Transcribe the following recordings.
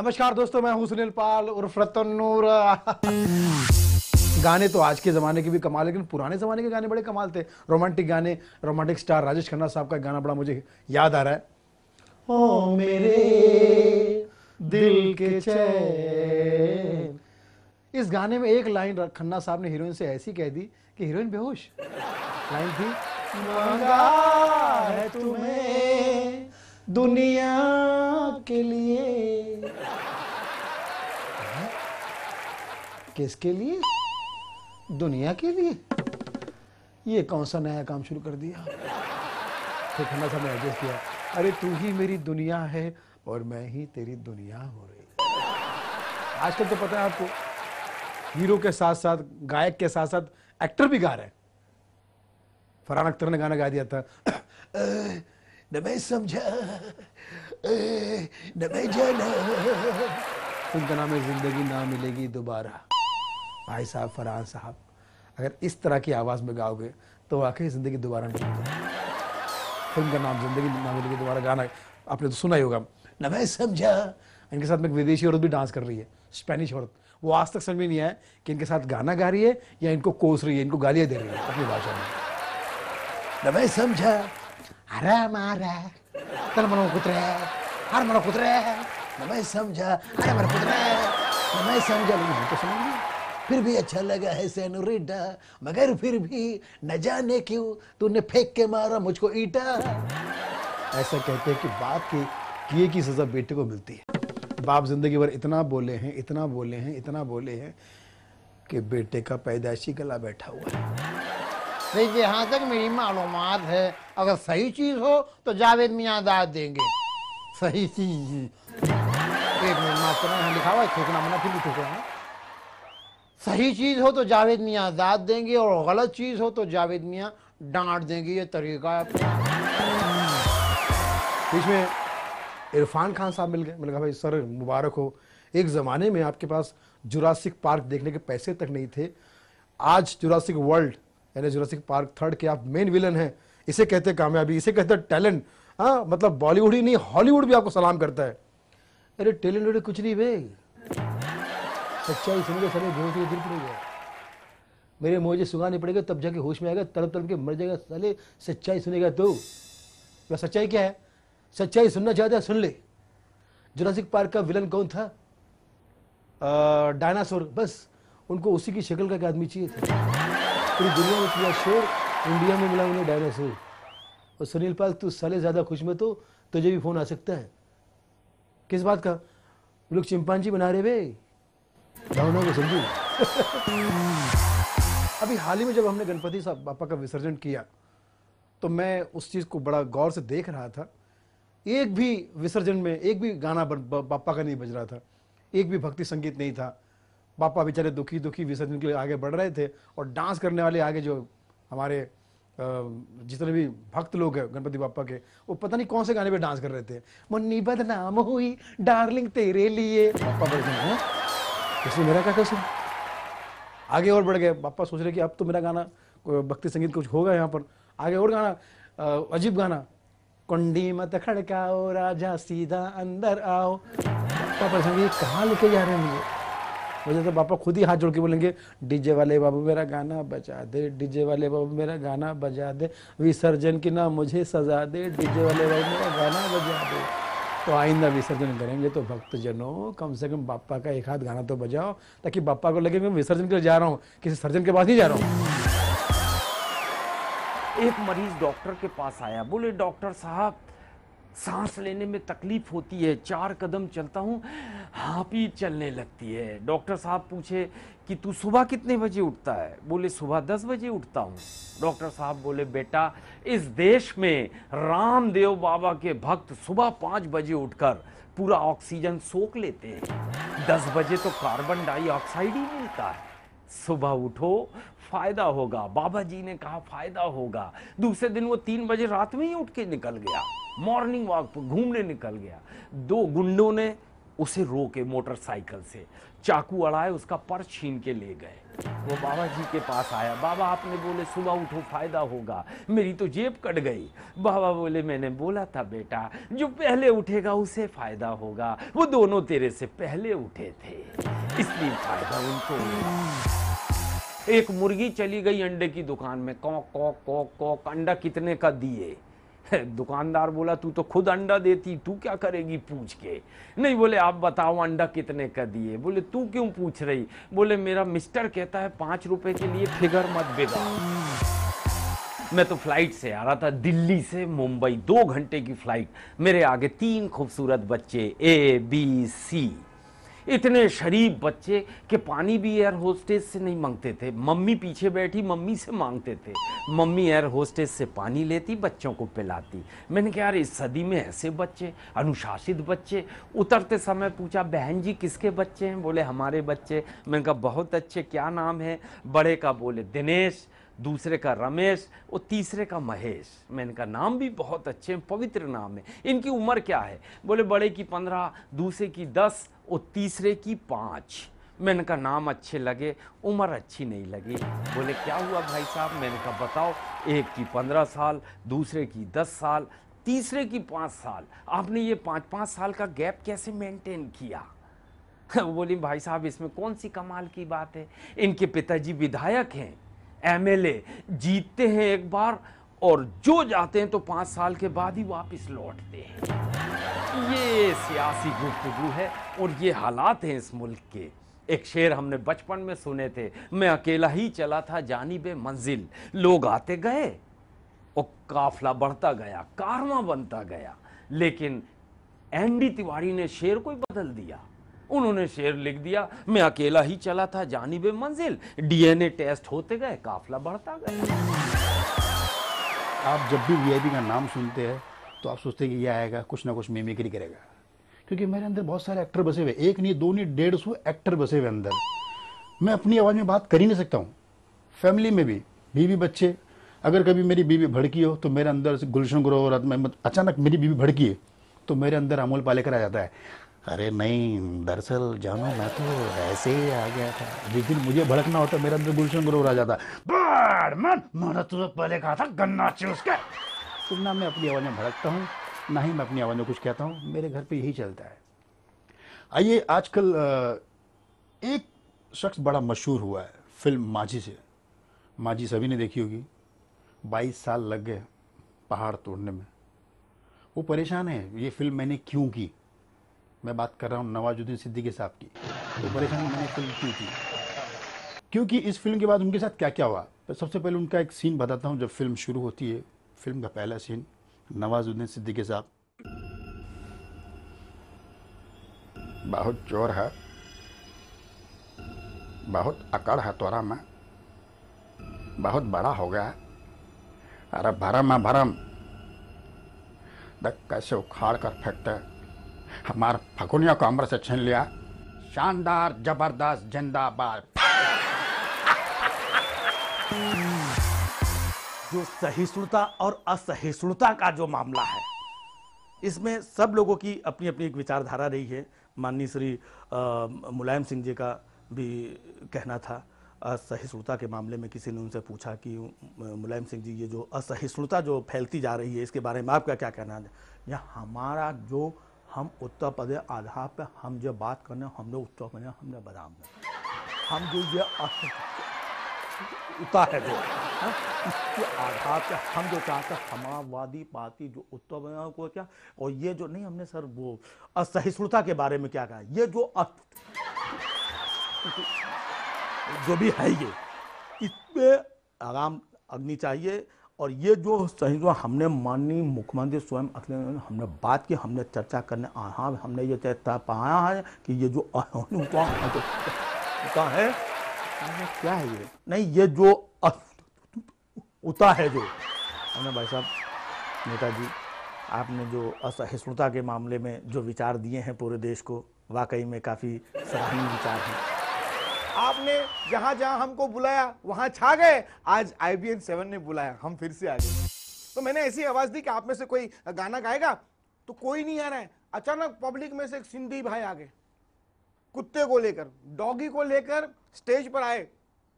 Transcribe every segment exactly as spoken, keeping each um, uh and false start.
नमस्कार दोस्तों, मैं हूं सुनील पाल उर्फ रतनूर। गाने तो आज के ज़माने के भी कमाल, लेकिन पुराने ज़माने के गाने बड़े कमाल थे। रोमांटिक गाने, रोमांटिक स्टार राजेश खन्ना साहब का गाना बड़ा मुझे याद आ रहा है। ओ मेरे दिल के चैन। इस गाने में एक लाइन खन्ना साहब ने हीरोइन से ऐसी कह दी कि हीरोइन बेहोश। लाइन थी, मांगा है तुम्हें दुनिया के लिए। किसके लिए? दुनिया के लिए। ये कौन सा नया काम शुरू कर दिया? फिर खन्ना साहब ने एडजस्ट किया, अरे तू ही मेरी दुनिया है और मैं ही तेरी दुनिया हो रही। आजकल तो पता है आपको, हीरो के साथ साथ गायक के साथ साथ एक्टर भी गा रहे हैं। फरहान अख्तर ने गाना गा दिया था, न मैं समझा न मैं जाना, उनका नाम है जिंदगी ना मिलेगी दोबारा। भाई साहब फरहान साहब, अगर इस तरह की आवाज़ में गाओगे तो वाकई ज़िंदगी दोबारा नहीं मिलेगी। फिल्म का नाम जिंदगी ना मिलेगी दोबारा, गाना आपने तो सुना ही होगा। न मैं समझा। इनके साथ में एक विदेशी औरत भी डांस कर रही है, स्पेनिश औरत। वो आज तक समझ में नहीं आया कि इनके साथ गाना गा रही है या इनको कोस रही है, इनको गालियाँ दे रही है अपनी भाषा में। न मैं समझा अरे मारा कल मनो कुतरे हर मनो कुतरे, न मैं समझा अरे मनो कुतरे, न मैं समझा। लेकिन तो समझ गई, फिर भी अच्छा लगा है सेनोरिटा, मगर फिर भी न जाने क्यों तूने फेंक के मारा मुझको ईटा। ऐसा कहते हैं कि बाप के किए की सजा बेटे को मिलती है। बाप जिंदगी भर इतना बोले हैं, इतना बोले हैं, इतना बोले हैं कि बेटे का पैदाइशी गला बैठा हुआ है। नहीं, जहाँ तक मेरी मालूमात है, अगर सही चीज हो तो जावेद मियाँ दाद देंगे। सही चीज एक मिनट माफ करना, यहाँ लिखा हुआ है, थूकना मना, फिर भी थूकना। सही चीज हो तो जावेद मियाँ दाद देंगे और गलत चीज हो तो जावेद मियाँ डांट देंगे। ये तरीका है अपना। बीच में इरफान खान साहब मिल गए। मैंने कहा भाई सर मुबारक हो, एक ज़माने में आपके पास जुरासिक पार्क देखने के पैसे तक नहीं थे, आज जुरासिक वर्ल्ड यानी जुरासिक पार्क थर्ड के आप मेन विलन हैं। इसे कहते हैं कामयाबी, इसे कहते हैं टैलेंट। हाँ, मतलब बॉलीवुड ही नहीं, हॉलीवुड भी आपको सलाम करता है। अरे टैलेंट वेलेंट कुछ नहीं भाई, सच्चाई सुनोगे सारे बेहोश गिर पड़ेगा। मेरे मुझे सुगाने पड़ेगा तब जाके होश में आएगा, तड़प तड़प के मर जाएगा साले। सच्चाई सुनेगा तो क्या? सच्चाई क्या है? सच्चाई सुनना चाहता है सुन ले। जुरासिक पार्क का विलन कौन था? डायनासोर। बस उनको उसी की शक्ल का एक आदमी चाहिए था। पूरी दुनिया में किया शोर, इंडिया में मिला उन्हें डायनासोर। और सुनील पाल तू साले ज्यादा खुश में तो तुझे भी फोन आ सकता है। किस बात का? लोग चिंपांजी बना रहे भाई, भावना को समझू। अभी हाल ही में जब हमने गणपति साहब बापा का विसर्जन किया तो मैं उस चीज को बड़ा गौर से देख रहा था। एक भी विसर्जन में एक भी गाना बापा का नहीं बज रहा था, एक भी भक्ति संगीत नहीं था। बापा बेचारे दुखी दुखी विसर्जन के लिए आगे बढ़ रहे थे और डांस करने वाले आगे जो हमारे जितने भी भक्त लोग हैं गणपति बापा के, वो पता नहीं कौन से गाने पे डांस कर रहे थे। मुन्नी बदनाम हुई डार्लिंग तेरे लिए, बापा वर्जन है। इसमें मेरा क्या कसूर? आगे और बढ़ गए। बापा सोच रहे कि अब तो मेरा गाना भक्ति संगीत कुछ होगा यहाँ पर। आगे और गाना, अजीब गाना, कुंडी मत खड़काओ राजा सीधा अंदर आओ। पापा संगीत कहाँ लेके जा रहे हैं मुझे? मुझे तो पापा खुद ही हाथ जोड़ के बोलेंगे, डीजे वाले बाबू मेरा गाना बजा दे, डीजे वाले बाबू मेरा गाना बजा दे, विसर्जन की ना मुझे सजा दे, डीजे वाले बाबू मेरा गाना बजा दे। तो आइंदा विसर्जन करेंगे तो भक्तजनों कम से कम बापा का एक हाथ गाना तो बजाओ, ताकि बापा को लगे मैं विसर्जन के लिए जा रहा हूँ, किसी सर्जन के पास नहीं जा रहा हूँ। एक मरीज डॉक्टर के पास आया, बोले डॉक्टर साहब सांस लेने में तकलीफ होती है, चार कदम चलता हूँ हाँपी चलने लगती है। डॉक्टर साहब पूछे कि तू सुबह कितने बजे उठता है? बोले सुबह दस बजे उठता हूँ। डॉक्टर साहब बोले बेटा, इस देश में रामदेव बाबा के भक्त सुबह पाँच बजे उठकर पूरा ऑक्सीजन सोख लेते हैं, दस बजे तो कार्बन डाइऑक्साइड ही मिलता है। सुबह उठो, फायदा होगा। बाबा जी ने कहा फायदा होगा। दूसरे दिन वो तीन बजे रात में ही उठ के निकल गया, मॉर्निंग वॉक पर घूमने निकल गया। दो गुंडों ने उसे रोके मोटरसाइकिल से, चाकू अड़ाए, उसका पर्स छीन के ले गए। वो बाबा जी के पास आया। बाबा आपने बोले सुबह उठो फायदा होगा, मेरी तो जेब कट गई। बाबा बोले मैंने बोला था बेटा, जो पहले उठेगा उसे फायदा होगा, वो दोनों तेरे से पहले उठे थे इसलिए फायदा उनको हुआ। एक मुर्गी चली गई अंडे की दुकान में, कौक कौक कौक कौक, अंडा कितने का दिए? दुकानदार बोला तू तो खुद अंडा देती, तू क्या करेगी पूछ के? नहीं, बोले आप बताओ अंडा कितने का दिए? बोले तू क्यों पूछ रही? बोले मेरा मिस्टर कहता है पांच रुपए के लिए फिगर मत बिगाड़। मैं तो फ्लाइट से आ रहा था, दिल्ली से मुंबई, दो घंटे की फ्लाइट। मेरे आगे तीन खूबसूरत बच्चे, ए बी सी, इतने शरीफ बच्चे कि पानी भी एयर होस्टेस से नहीं मांगते थे। मम्मी पीछे बैठी मम्मी से मांगते थे, मम्मी एयर होस्टेस से पानी लेती, बच्चों को पिलाती। मैंने कहा यार इस सदी में ऐसे बच्चे, अनुशासित बच्चे। उतरते समय पूछा बहन जी किसके बच्चे हैं? बोले हमारे बच्चे। मैंने कहा बहुत अच्छे, क्या नाम है? बड़े का बोले दिनेश, दूसरे का रमेश और तीसरे का महेश। मैंने कहा नाम भी बहुत अच्छे हैं, पवित्र नाम है। इनकी उम्र क्या है? बोले बड़े की पंद्रह, दूसरे की दस और तीसरे की पाँच। मैंने कहा नाम अच्छे लगे, उम्र अच्छी नहीं लगी। बोले क्या हुआ भाई साहब? मैंने कहा बताओ, एक की पंद्रह साल, दूसरे की दस साल, तीसरे की पाँच साल। आपने ये पाँच पाँच साल का गैप कैसे मेंटेन किया? बोली भाई साहब इसमें कौन सी कमाल की बात है, इनके पिताजी विधायक हैं, एम एल ए, जीतते हैं एक बार और जो जाते हैं तो पाँच साल के बाद ही वापस लौटते हैं। ये सियासी गुफ्तगू है और ये हालात हैं इस मुल्क के। एक शेर हमने बचपन में सुने थे, मैं अकेला ही चला था जानिबे मंजिल, लोग आते गए और काफला बढ़ता गया, कारवां बनता गया। लेकिन एन डी तिवारी ने शेर को ही बदल दिया। उन्होंने शेर लिख दिया, मैं अकेला ही चला था जानिबे मंजिल, डी एन ए टेस्ट होते गए, काफला बढ़ता गया। आप जब भी वी आई पी का नाम सुनते हैं तो आप सोचते हैं कि ये आएगा कुछ ना कुछ मिमिक्री करेगा, क्योंकि मेरे अंदर बहुत सारे एक्टर बसे हुए, एक नहीं दो नहीं डेढ़ सौ एक्टर बसे हुए अंदर। मैं अपनी आवाज़ में बात कर ही नहीं सकता हूँ। फैमिली में भी बीवी बच्चे, अगर कभी मेरी बीवी भड़की हो तो मेरे अंदर से गुलशन ग्रोवर, में अचानक मेरी बीवी भड़की है तो मेरे अंदर अमोल पालेकर आ जाता है, अरे नहीं दरअसल जानो मैं तो ऐसे ही आ गया था। जिस दिन मुझे भड़कना होता मेरे अंदर गुलशन ग्रोवर आ जाता, मैंने तुझे पहले कहा था गन्ना चूस के। तो ना मैं अपनी आवाज़ में भड़कता हूँ, ना ही मैं अपनी आवाज़ में कुछ कहता हूँ, मेरे घर पे यही चलता है। आइए, आजकल एक शख्स बड़ा मशहूर हुआ है फिल्म माझी से। माझी सभी ने देखी होगी। बाईस साल लग गए पहाड़ तोड़ने में। वो परेशान है, ये फिल्म मैंने क्यों की। मैं बात कर रहा हूँ नवाजुद्दीन सिद्दीकी साहब की। वो परेशान मैंने फिल्म क्यों की, क्योंकि इस फिल्म के बाद उनके साथ क्या क्या हुआ। तो सबसे पहले उनका एक सीन बताता हूँ। जब फिल्म शुरू होती है, फिल्म का पहला सीन, नवाजुद्दीन सिद्दीकी साहब, बहुत जोर है, बहुत अकड़ है तोरा में, बहुत बड़ा हो गया है, अरे भरम है भरम, देख कैसे उखाड़ कर फेंकते, हमारे फकुनिया को अमर से छीन लिया, शानदार जबरदस्त जिंदाबाद। जो सहिष्णुता और असहिष्णुता का जो मामला है, इसमें सब लोगों की अपनी अपनी एक विचारधारा रही है। माननीय श्री मुलायम सिंह जी का भी कहना था असहिष्णुता के मामले में। किसी ने उनसे पूछा कि मुलायम सिंह जी, ये जो असहिष्णुता जो फैलती जा रही है, इसके बारे में आपका क्या कहना है? या हमारा जो हम उत्तर प्रदेश आधार पर हम जो बात करने, हमने उत्तर प्रदेश, हमने बदाम में, हम जो ये उता है जो है, इसके आधार पर हम जो चाहते हैं समाजवादी पार्टी जो उत्तर प्रदेश को क्या, और ये जो नहीं, हमने सर वो असहिष्णुता के बारे में क्या कहा, ये जो अ, जो भी है ये, इस पे आराम अग्नि चाहिए। और ये जो सही जो हमने माननीय मुख्यमंत्री स्वयं हमने बात की, हमने चर्चा करने, हाँ हमने ये तय पाया है कि ये जो उता है, क्या है ये, नहीं ये जो उता है जो हमने, भाई साहब नेताजी आपने जो असहिष्णुता के मामले में जो विचार दिए हैं पूरे देश को, वाकई में काफ़ी सराहनीय विचार हैं। आपने जहां जहां हमको बुलाया वहां छा गए। आज आई बी एन सेवन ने बुलाया, हम फिर से आ गए। तो मैंने ऐसी आवाज दी कि आप में से कोई गाना गाएगा, तो कोई नहीं आ रहा है। अचानक पब्लिक में से एक सिंधी भाई आ गए, कुत्ते को लेकर, डॉगी को लेकर स्टेज पर आए।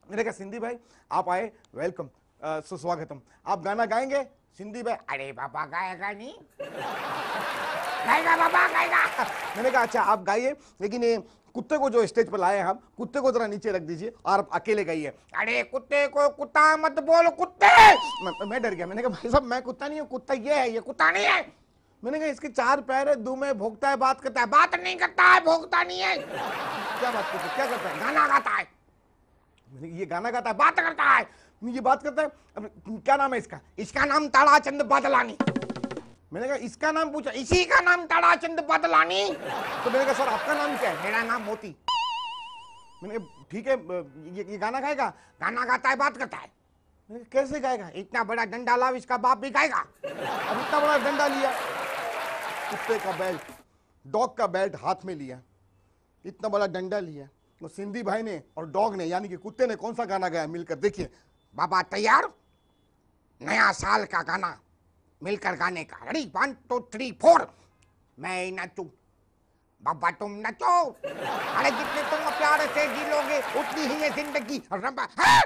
मैंने कहा सिंधी भाई आप आए, वेलकम, अ, सुस्वागतम, आप गाना गाएंगे? सिंधी भाई अरे बाबा गाएगा नहीं, गाएगा बाबा गाएगा। मैंने कहा अच्छा आप गाइए, लेकिन ये कुत्ते को जो स्टेज पर लाए हम, कुत्ते को जरा नीचे रख दीजिए और आप अकेले गाइए। अरे कुत्ते को कुत्ता मत बोलो कुत्ते। मैं, मैं डर गया, मैंने कहा भाई साहब मैं कुत्ता नहीं हूँ, कुत्ता ये है, ये कुत्ता नहीं है। मैंने कहा इसके चार पैर है, दुम है, भोगता है, बात करता है। बात नहीं करता है, भोगता नहीं है। क्या बात करता है, क्या करता है? गाना गाता है। मैंने कहा ये गाना गाता है, बात करता है, ये बात करता है। अब क्या नाम है इसका? इसका नाम ताड़ाचंद बादलानी। मैंने कहा इसका नाम पूछा, इसी का नाम ताड़ाचंद बादलानी। तो मैंने कहा सर आपका नाम क्या है? मेरा नाम मोती। मैंने कहा ठीक है, ये, ये गाना गाएगा? गाना गाता है, बात करता है। मैंने कहा कैसे गाएगा? इतना बड़ा डंडा लाओ, इसका बाप भी गाएगा। अब इतना बड़ा डंडा लिया, कुत्ते का बेल्ट, डॉग का बेल्ट हाथ में लिया, इतना बड़ा डंडा लिया। तो सिंधी भाई ने और डॉग ने यानी कि कुत्ते ने कौन सा गाना गाया मिलकर? देखिए। बाबा तैयार? नया साल का गाना मिलकर गाने का। Ready, one two three four. मैं नचूं, बाबा तुम नचो। अरे जितने तुम प्यार से जी लोगे उतनी ही ये जिंदगी। रंबा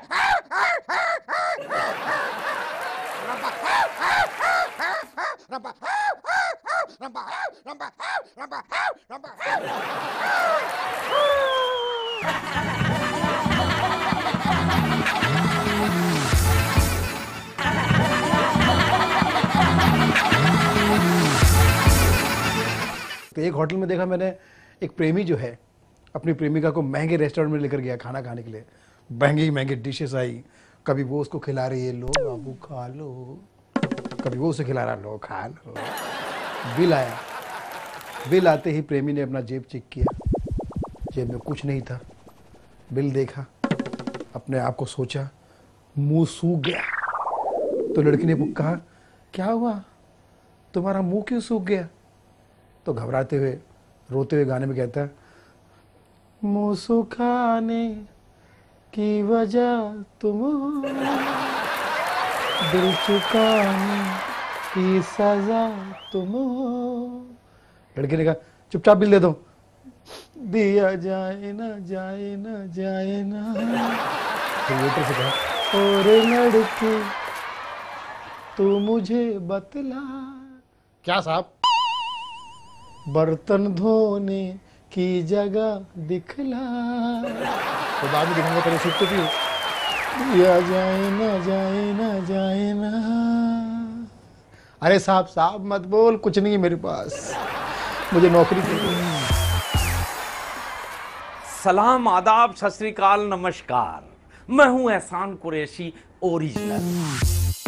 रंबा रंबा रंबा रंबा रंबा रंबा। तो एक होटल में देखा मैंने, एक प्रेमी जो है अपनी प्रेमिका को महंगे रेस्टोरेंट में लेकर गया खाना खाने के लिए। महंगी महंगी डिशेस आई, कभी वो उसको खिला रही है, लो बाबू खा लो, कभी वो उसे खिला रहा, लो खा लो। बिल आया, बिल आते ही प्रेमी ने अपना जेब चेक किया, जेब में कुछ नहीं था। बिल देखा, अपने आप को सोचा, मुंह सूख गया। तो लड़की ने कहा क्या हुआ, तुम्हारा मुंह क्यों सूख गया? तो घबराते हुए रोते हुए गाने में कहता है, मुंह सुखाने की वजह तुम हो, दिल चुकाने की सजा तुम हो। लड़के ने कहा चुपचाप बिल दे दो। दिया जाए ना जाए ना जाए ना। फिर वेटर से कहा, और लड़के तू मुझे बतला। क्या साहब? बर्तन धोने की जगह दिखला। तो बाद में दिखाऊंगा, पहले सीख तो थी। या जाए ना जाए ना जाए ना। अरे साहब साहब मत बोल, कुछ नहीं है मेरे पास, मुझे नौकरी चाहिए। सलाम, आदाब, सत श्री अकाल, नमस्कार। मैं हूं एहसान कुरैशी ओरिजिनल।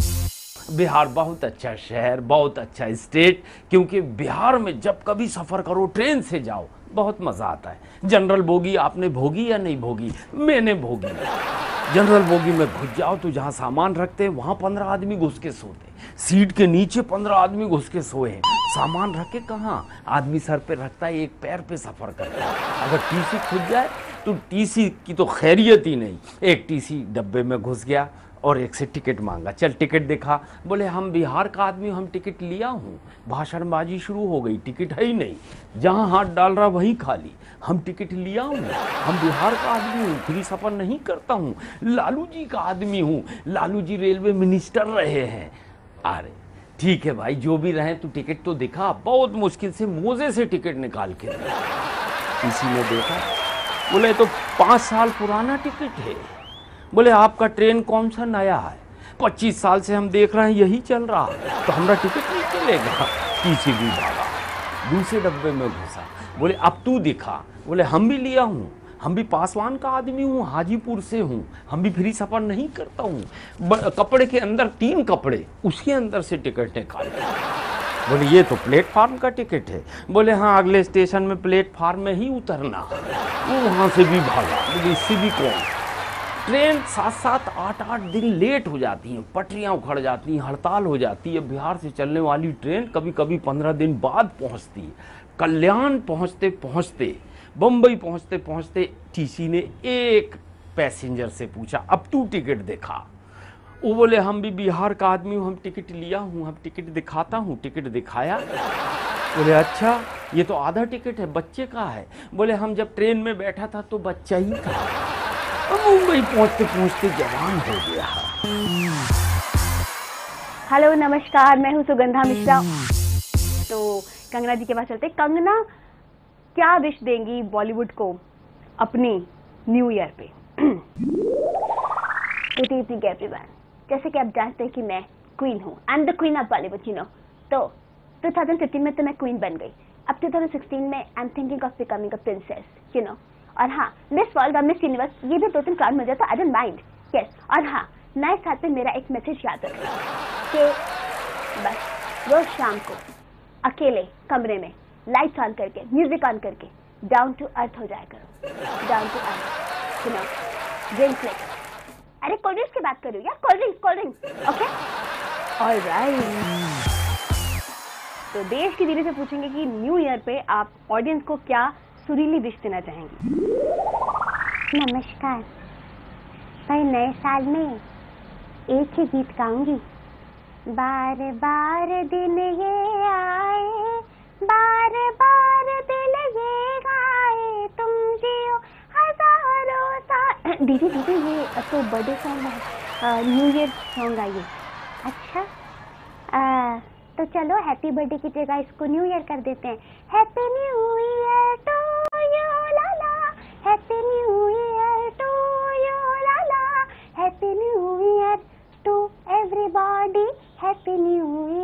बिहार बहुत अच्छा शहर, बहुत अच्छा स्टेट, क्योंकि बिहार में जब कभी सफ़र करो ट्रेन से जाओ बहुत मज़ा आता है। जनरल बोगी आपने भोगी या नहीं भोगी? मैंने भोगी। जनरल बोगी में घुस जाओ तो जहाँ सामान रखते हैं वहाँ पंद्रह आदमी घुस के सोते, सीट के नीचे पंद्रह आदमी घुस के सोए हैं। सामान रखे कहाँ, आदमी सर पे रखता है, एक पैर पे सफ़र करता है। अगर टीसी खुद जाए तो टीसी की तो खैरियत ही नहीं। एक टीसी डब्बे में घुस गया और एक से टिकट मांगा, चल टिकट दिखा। बोले हम बिहार का आदमी, हम टिकट लिया हूँ। भाषणबाजी शुरू हो गई, टिकट है ही नहीं, जहाँ हाथ डाल रहा वहीं खाली। हम टिकट लिया हूँ, हम बिहार का आदमी हूँ, फ्री सफ़र नहीं करता हूँ, लालू जी का आदमी हूँ, लालू जी रेलवे मिनिस्टर रहे हैं। अरे ठीक है भाई, जो भी रहे तू टिकट तो दिखा। बहुत मुश्किल से मोजे से टिकट निकाल के किसी ने देखा, बोले तो पाँच साल पुराना टिकट है। बोले आपका ट्रेन कौन सा नया है? पच्चीस साल से हम देख रहे हैं यही चल रहा है, तो हमारा टिकट नहीं चलेगा। टीसी भी भागा, दूसरे डब्बे में घुसा। बोले अब तू दिखा। बोले हम भी लिया हूँ, हम भी पासवान का आदमी हूँ, हाजीपुर से हूँ, हम भी फ्री सफ़र नहीं करता हूँ। कपड़े के अंदर तीन कपड़े, उसके अंदर से टिकट निकाल। बोले ये तो प्लेटफार्म का टिकट है। बोले हाँ अगले स्टेशन में प्लेटफार्म में ही उतरना। वो वहाँ से भी भागा। बोले इससे भी कौन? ट्रेन सात सात आठ आठ दिन लेट हो जाती हैं, पटरियाँ उखड़ जाती हैं, हड़ताल हो जाती है। बिहार से चलने वाली ट्रेन कभी कभी पंद्रह दिन बाद पहुँचती है। कल्याण पहुँचते पहुँचते, बम्बई पहुँचते पहुँचते टीसी ने एक पैसेंजर से पूछा अब तू टिकट दिखा। वो बोले हम भी बिहार का आदमी हूँ, हम टिकट लिया हूँ, हम टिकट दिखाता हूँ। टिकट दिखाया। बोले अच्छा ये तो आधा टिकट है, बच्चे का है। बोले हम जब ट्रेन में बैठा था तो बच्चा ही था। और मुंबई पहुंचते पहुंचते जवान हो गया। हेलो नमस्कार, मैं हूँ सुगंधा मिश्रा। तो कंगना जी के पास चलते। कंगना क्या विश देंगी बॉलीवुड को अपनी न्यू ईयर पे? Good evening everyone. जैसे कि आप जानते हैं कि मैं क्वीन हूँ, I am the queen of Bollywood, you know. तो टू थाउजेंड फिफ्टीन में तो मैं क्वीन बन गई। अब टू थाउजेंड सिक्सटीन में I am thinking of becoming a princess, you know. और हाँ, मिस वर्ल्ड और मिस यूनिवर्स ये भी दो तीन क्राउन मिल जाए तो आई डोंट माइंड, यस। और हाँ, नए साल पे मेरा एक मैसेज याद रखना कि बस रोज शाम को अकेले कमरे में लाइट्स ऑन करके, म्यूजिक ऑन करके डाउन टू अर्थ हो जाया करो। Down to earth, you know, drink लेकर। अरे कोल्ड ड्रिंक्स की बात कर रही हूँ यार, cold drinks, cold drinks, okay, alright. तो देश की दीदी से पूछेंगे कि न्यू ईयर पे आप ऑडियंस को क्या सुरीली विश देना चाहेंगी? नमस्कार, मैं नए साल में एक ही गीत गाऊंगी। बार बार दिन ये आए, बार बार दिल ये गाए, तुम जियो हजारों साल। दीदी दीदी ये तो बर्थडे सॉन्ग है, न्यू ईयर सॉन्ग आइए। अच्छा, आ, तो चलो हैप्पी बर्थडे की जगह इसको न्यू ईयर कर देते हैं। Happy new year to you लाला, happy new year to you लाला, happy new year to everybody, happy new